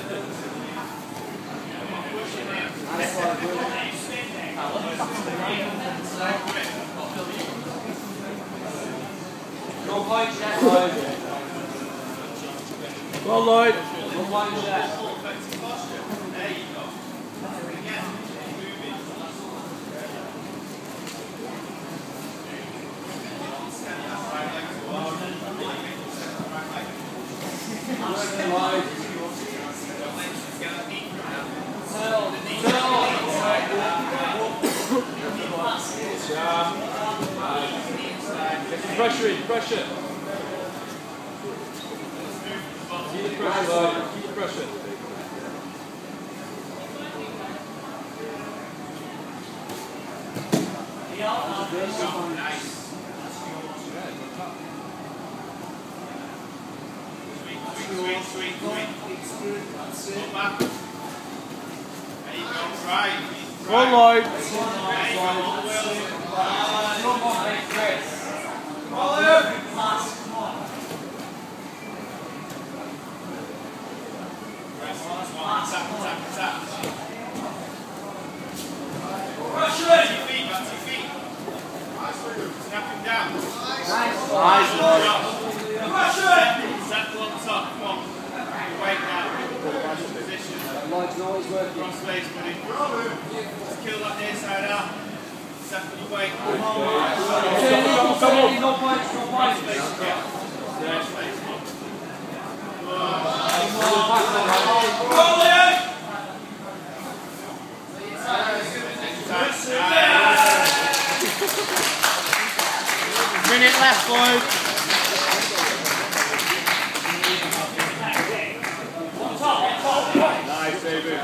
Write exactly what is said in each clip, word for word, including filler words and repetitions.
No points yet, Lloyd. Well, Lloyd. No points yet. Pressure in, pressure. Keep the pressure, Lloyd. Keep the pressure. Nice. Sweet, sweet, sweet, sweet. Go back. There you go, try. Go on, Lloyd. There you go, well. No more, mate, Chris. Come on, Luke. Come on. Tap, tap, tap. Pressure Back to in. your feet, back to your feet. Snap him down. Nice. Nice, Lloyd. Pressure. Settle on top, come on. Weight now. Position. Lloyd's always working. Cross face, buddy. Just kill that near side out. Settle your weight. Come on, come on. No points, no points. Cross face, yeah. Cross face, come on. Minute left, Lloyd. Nice, David.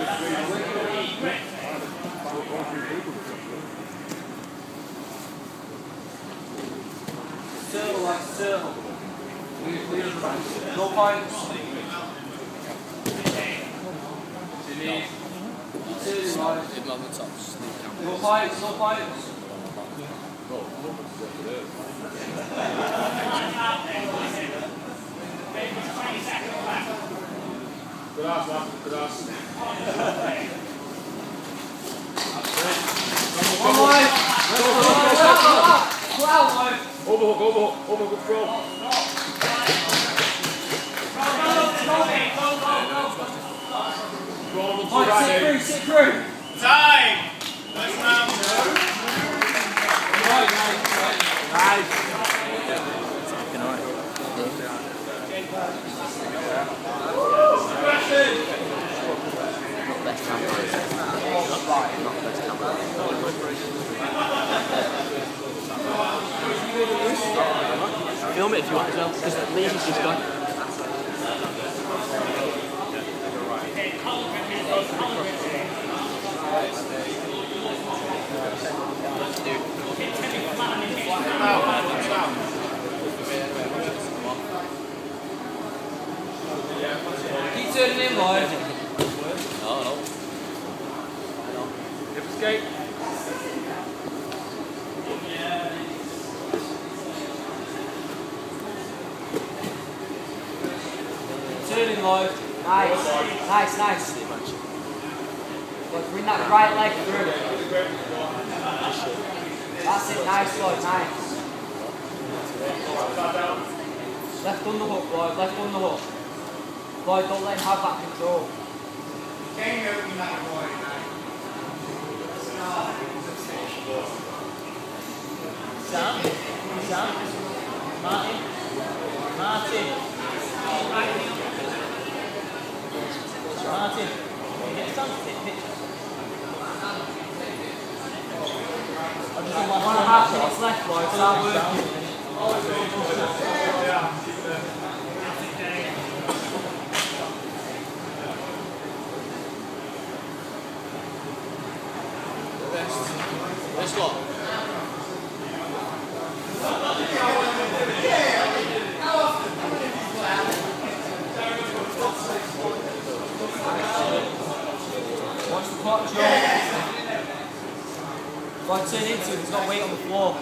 Turtle, like turtle. No points. No points, no points. Good ass, lad. Good ass. One line. Pull out, Lloyd. Overhook, overhook, overhook, good throw. Go on, one, two, Lloyd, right, sit Dave. through, sit through. Time! Let's round. Nice. Best camera. Not best camera. Film it if you want as well, because Lee's just gone. Keep turning in, Lloyd. No, no. Hip escape. Turning, Lloyd. Nice. Nice, nice. Lloyd, bring that right leg through. That's it, nice, Lloyd, nice. Left underhook, Lloyd, left underhook. Lloyd, don't let him have that control. Sam? Sam? Martin? Martin? Martin? Can you get Sam to take pictures? I just want One and a half minutes left, Lloyd, start working. Let's go. Watch the clock, Joe. Lloyd, turn into it, there's not weight on the floor.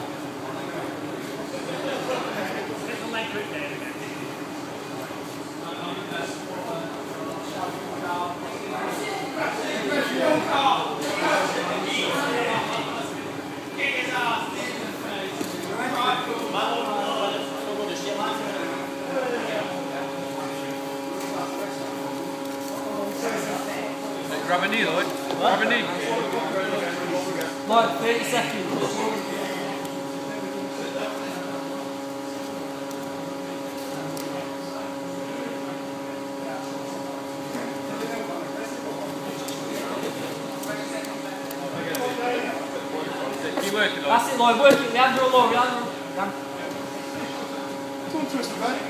Little leg grip there again. Grab a knee, Lloyd. Grab a knee. Lloyd, thirty seconds. Keep working, Lloyd. That's it, Lloyd. Work it. Leandro low. Leandro. Down. Come on, twist the back.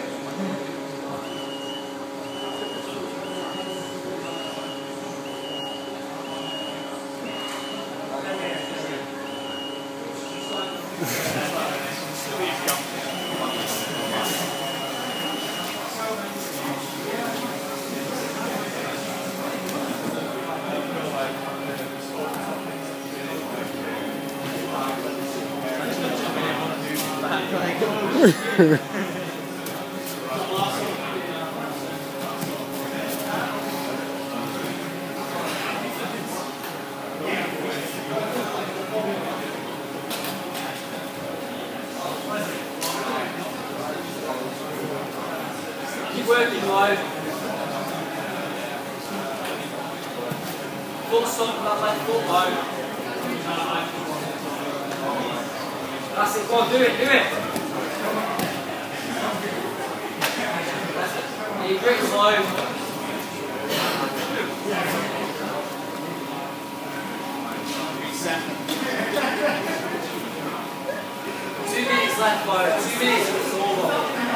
Keep working, Lloyd. Full stop with that left foot, Lloyd. That's it. Go on, do it, do it. You drink slow. Two minutes left, Lloyd. Two minutes, it's over.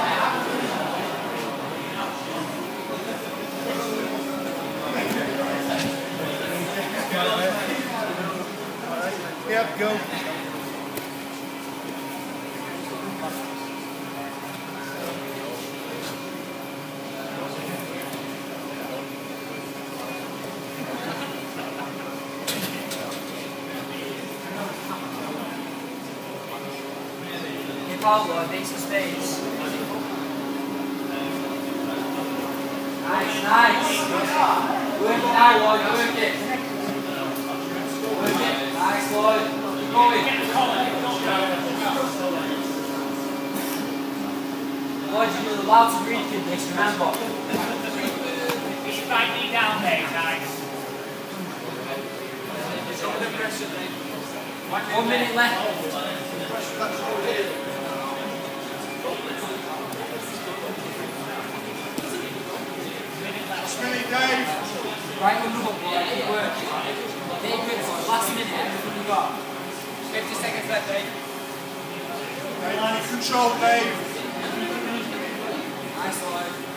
Yep, go. Keep out, Lloyd. Make some space. Nice, nice. Work it now, Lloyd. Work it. Work it. Nice, Lloyd. Keep going. Lloyd, you're allowed to read this, remember. Keep your right knee down there, nice. One minute left. Spinny Dave. Right on the hook, Lloyd. Keep working. Take grips. Last minute. Everything you got. fifty seconds left, Dave. Dave, control, Dave. Nice, Lloyd.